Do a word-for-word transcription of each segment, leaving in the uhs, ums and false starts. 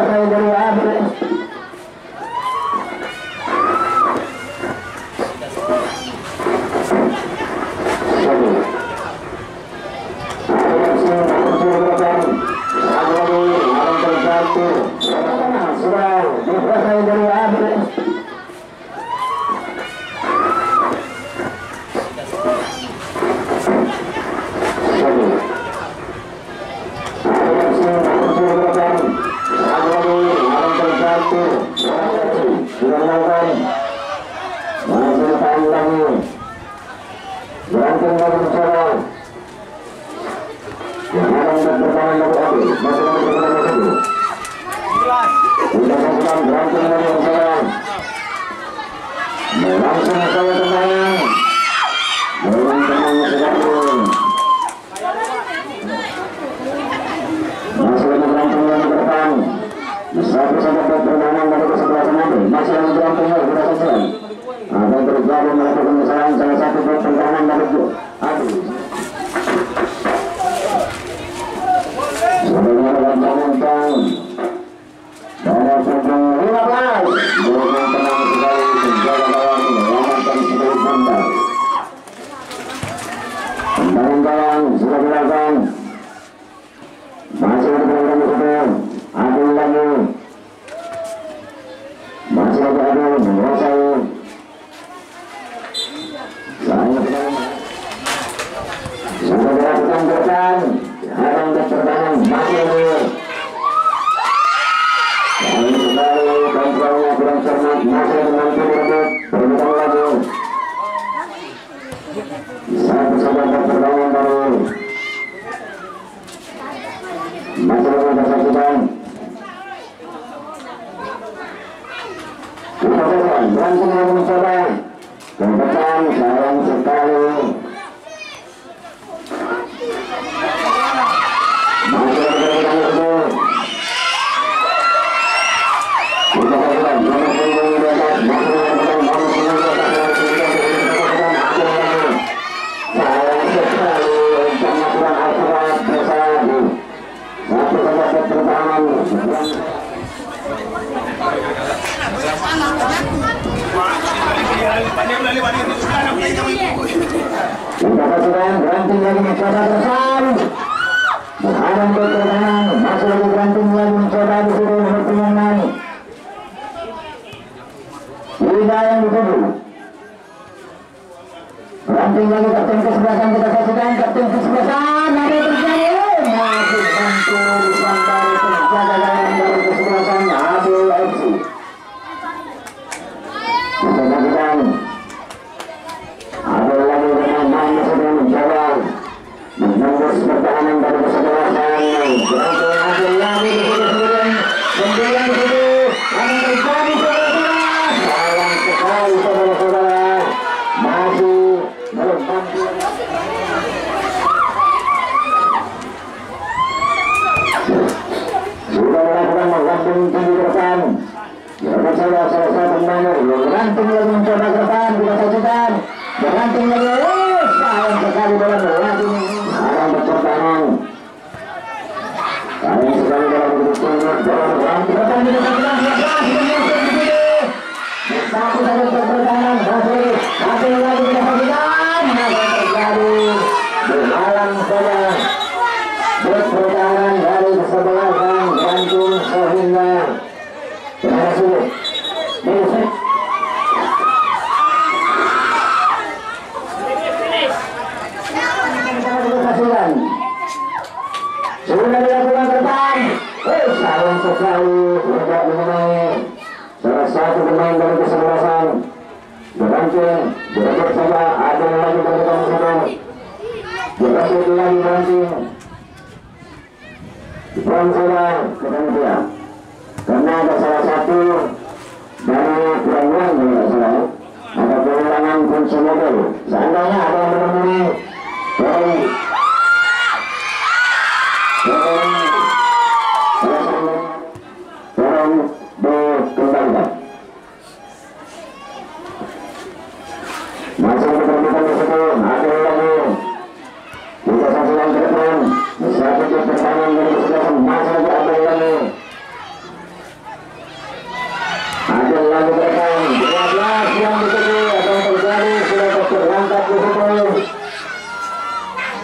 selesai dari Abel.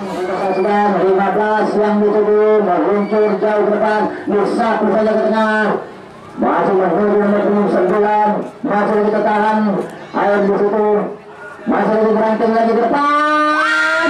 Sudah lima belas yang dituju meluncur jauh ke depan, satu saja ke tengah, masih menuju nomor sembilan, masih lagi tertahan air di situ, masih lagi beranting lagi ke depan,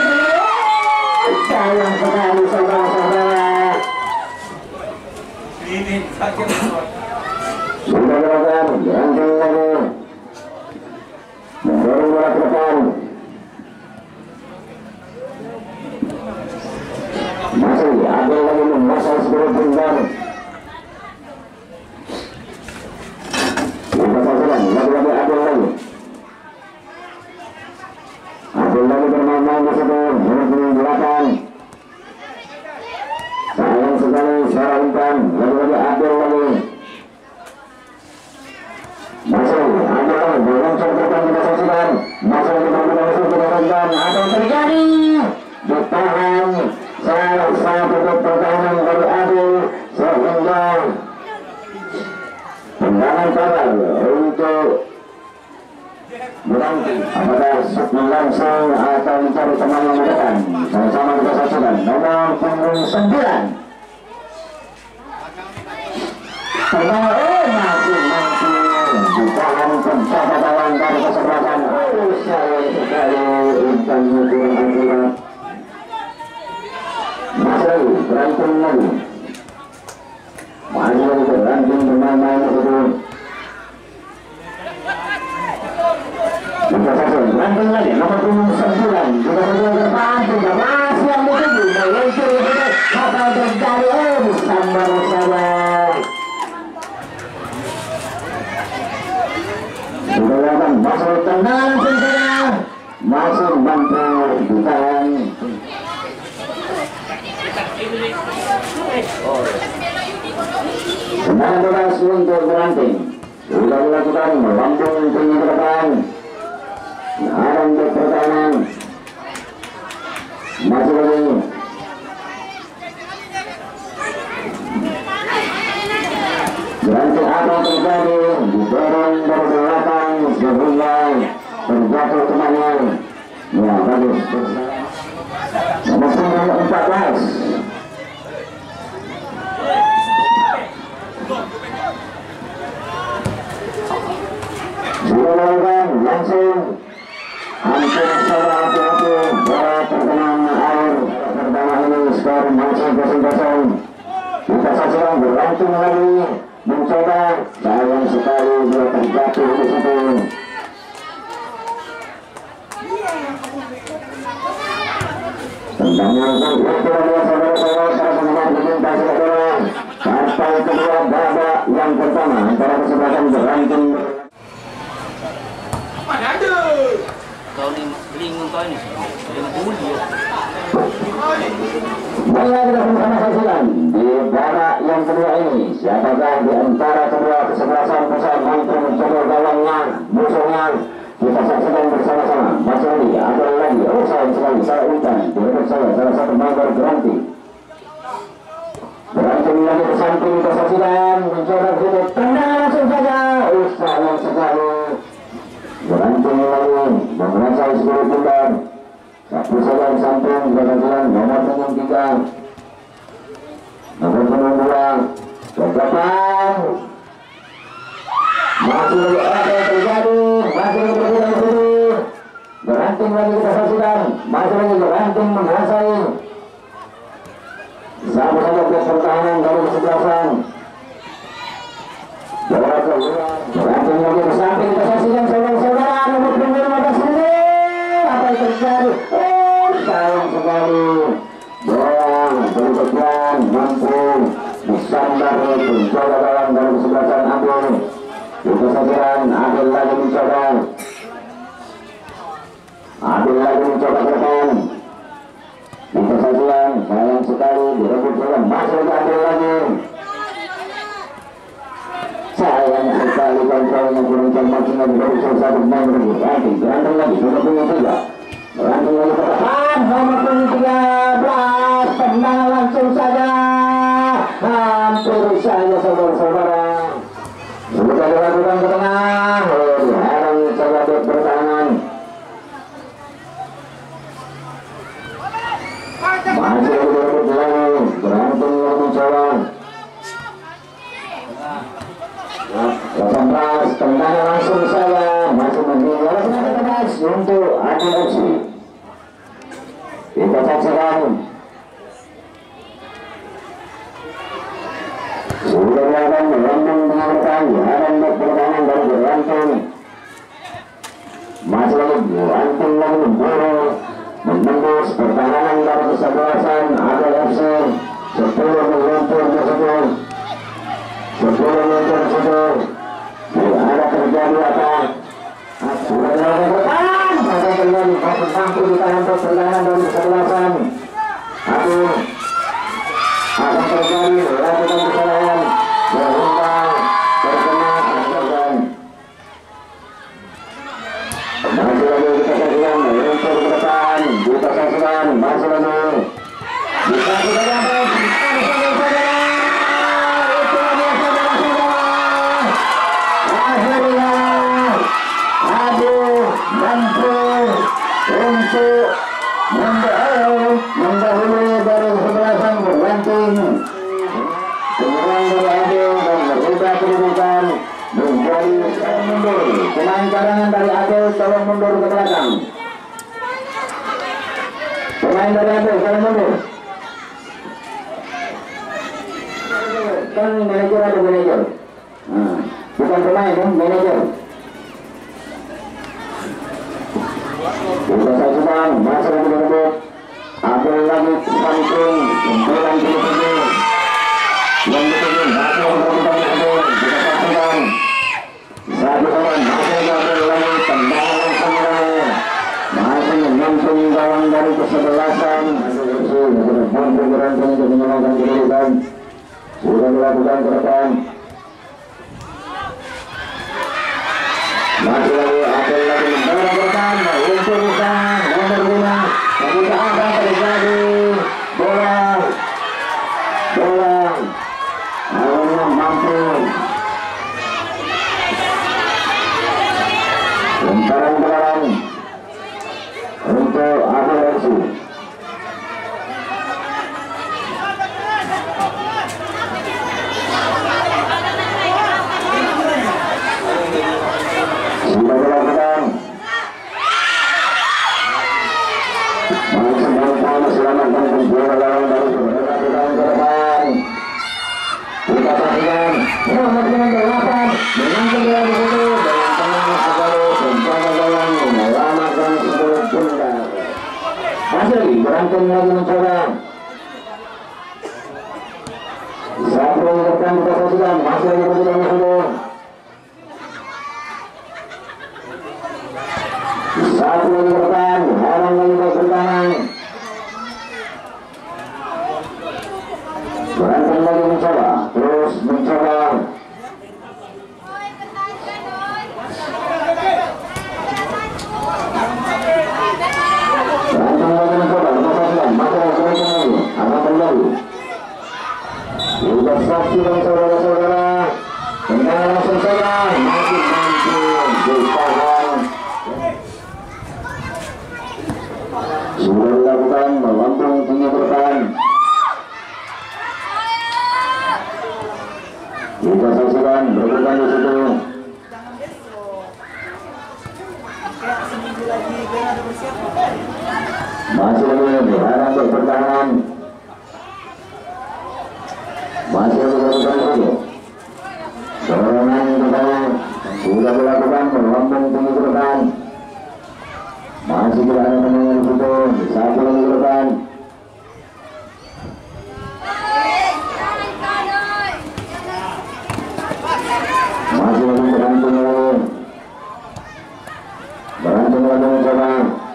sayang sekali saudara-saudara. Ini sakit sudah dilakukan, beranting lagi, mendorong bola ke depan. Masih ada lagi menguasai sebuah bintang. Kita saksikan lagi-lagi ada lagi. Ada lagi bermain-main di situ nomor delapan. Sayang sekali suara umpan, lagi-lagi ada lagi. Masih ada lagi berlangsung depan kita saksikan. Masih lagi berlangsung kita saksikan. Apa yang terjadi? Ditahan. Salah satu pertahanan dari Adil sehingga tendangan kanan untuk berhenti. Apakah shot langsung atau mencari teman yang mendekat? Sama-sama kita saksikan nomor punggung sembilan. Tendangan oh masih mampu ditahan penjaga gawang dari kesebelasan. Oh sayang sekali umpannya kurang akurat. Masih lagi, berantung lagi. Masih lagi berantung bermain-main itu. Kita saksikan, berantung lagi, nomor punggung sembilan. Kita berdua ke depan, sudah masih yang dituju. Meluncur itu, apa yang terjadi? Oh, disambar saja. Sudah lakukan, masih tenang saja. Masih mampu ditahan. Tendangan bebas untuk beranting. Sudah dilakukan melambung tinggi ke depan. Ada untuk pertahanan. Masih lagi. Beranting apa terjadi? Didorong dari belakang sehingga terjatuh temannya. Ya bagus. Nomor punggung empat belas. Dilakukan langsung hampir saja hati-hati bola terkenang air pertama ini skor masih kosong-kosong. Kita saksikan berlangsung lagi mencoba, sayang sekali dia terjatuh di situ. Tendangan itu adalah saudara-saudara para pemain berlintas bola sampai kedua babak yang pertama antara kesebelasan berantung. Kau ni bingung kau ni, bingung buli. Mari kita sama-sama saksikan di babak yang kedua ini siapakah di antara kedua kesebelasan pusat mampu mencoba gawangnya musuhnya. Kita saksikan bersama-sama. Masih lagi ada lagi. Oh sayang sekali saya umpan direbut saya salah satu member berhenti. Berhenti lagi ke samping kita saksikan mencoba begitu tendangan langsung saja. Oh sayang sekali. Berhenti lagi menguasai seluruh tindak. Satu saja di samping kita saksikan nomor punggung tiga. Nomor punggung dua. Ke depan. Masih lagi apa yang terjadi? Masih lagi berjalan di situ. Beranting lagi kita saksikan. Masih lagi beranting menguasai. Sama saja ke pertahanan dari kesebelasan. Bola keluar. Beranting lagi ke samping kita saksikan saudara-saudara. Nomor punggung lima belas ini. Apa yang terjadi? Oh sayang sekali. Bola berikutnya mampu disandar penjaga gawang dari kesebelasan Adil. Kita saksikan Adil lagi mencoba. Adil lagi mencoba ke depan. Kita saksikan sayang sekali direbut bola masuk ke Adil lagi. Sayang sekali kontrolnya kurang cermat lagi dari satu pemain berebut. Nanti berantem lagi nomor punggung tiga. Berantem lagi ke depan nomor punggung tiga belas. Tendangan langsung saja. Hampir saja saudara-saudara. Sudah dilakukan ke tengah, diharang sebagai pertahanan. Masih lagi berebut lagi, berantem lagi mencoba. delapan belas, tendangan langsung saja, masih meninggal tegas untuk Adi F C. Kita saksikan. Sudah melakukan melambung mengalirkan, ada pertahanan dari Berlantung. Masih lagi Berlantung lagi memburu, menembus pertahanan dari kesebelasan Adi F C. Sepuluh meluncur tersebut, sepuluh meluncur tersebut. Tidak ada terjadi apa. Sudah dilakukan, maka terjadi pasang mampu ditahan pertahanan dari kesebelasan. Aduh, akan terjadi lakukan kesalahan berhubung terkena asalkan. Masih lagi kita saksikan meluncur ke depan, kita saksikan masih lagi kita sudah dapat akhirnya aduh mampu untuk mendahului dari kesebelasan Berlantung. Penyerang dari Adil dan merubah kedudukan menjadi sekarang mundur. Pemain cadangan dari Adil tolong mundur ke belakang. Pemain dari Adil tolong mundur. Kan manajer ada manajer. Nah, bukan pemain, kan manajer. Kita saksikan masa lagi berebut. Adil lagi samping sembilan puluh tujuh. Yang ketujuh masih berebutan Adil. Kita saksikan satu sama masih Adil lagi tendangan langsung lagi. Masih menyentuh gawang dari kesebelasan. Sudah mampu Berlantung untuk menyelamatkan kedudukan. Sudah dilakukan ke depan. Masih lagi Adil lagi mendorong ke depan. Untuk bisa nomor lima. Ketika akan terjadi bola, bola, awalnya mampu. Lemparan-lemparan untuk Adil F C. Sudah dilakukan. Masih mampu selamatkan bola lawan dari beberapa ke depan. Kita saksikan nomor dengan delapan menangkap bola di situ dengan tenang sekali menjaga gawang menyelamatkan sepuluh bunda. Masih lagi Berlantung lagi mencoba. Satu yang depan kita saksikan masih lagi berjalan di situ. Satu lagi ke depan, orang lagi bertahan. Berlantung lagi mencoba, terus mencoba. Berlantung lagi mencoba, kita saksikan, masih lagi berlantung lagi, akan terjadi. Kita saksikan saudara-saudara, tendangan langsung saja, masih mampu ditahan. Sudah dilakukan melambung tinggi ke depan. Kita saksikan berbukan di situ. Masih lagi diharap berpertahanan. Masih lagi berbukan di situ. Dorongan ke depan sudah dilakukan melambung tinggi ke depan. Masih tidak ada menengah di situ. Satu lagi ke depan. Masih lagi Berlantung lagi. Berlantung lagi mencoba.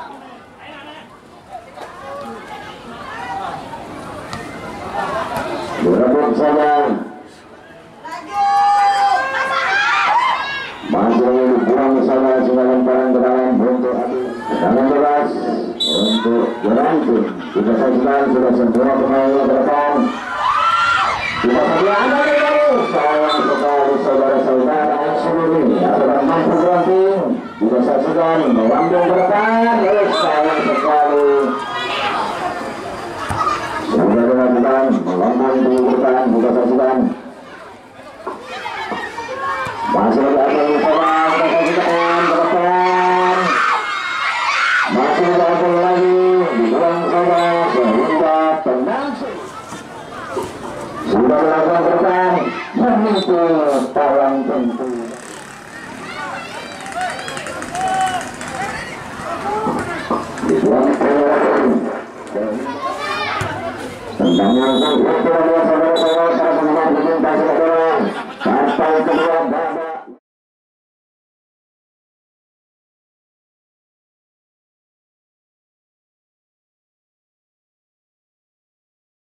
Berebut saja. Masih lagi dibuang saja sehingga lemparan ke dalam untuk Adil. Dengan bebas untuk Berlantung. Kita saksikan sudah sempurna pemainnya ke depan. Kita saksikan anda baru sayang sekali saudara-saudara yang sebelum ini adalah mampu Berlantung. Kita saksikan melambung ke depan. Eh sayang sekali sedikit tawang tentu. Tentang yang itu saudara-saudara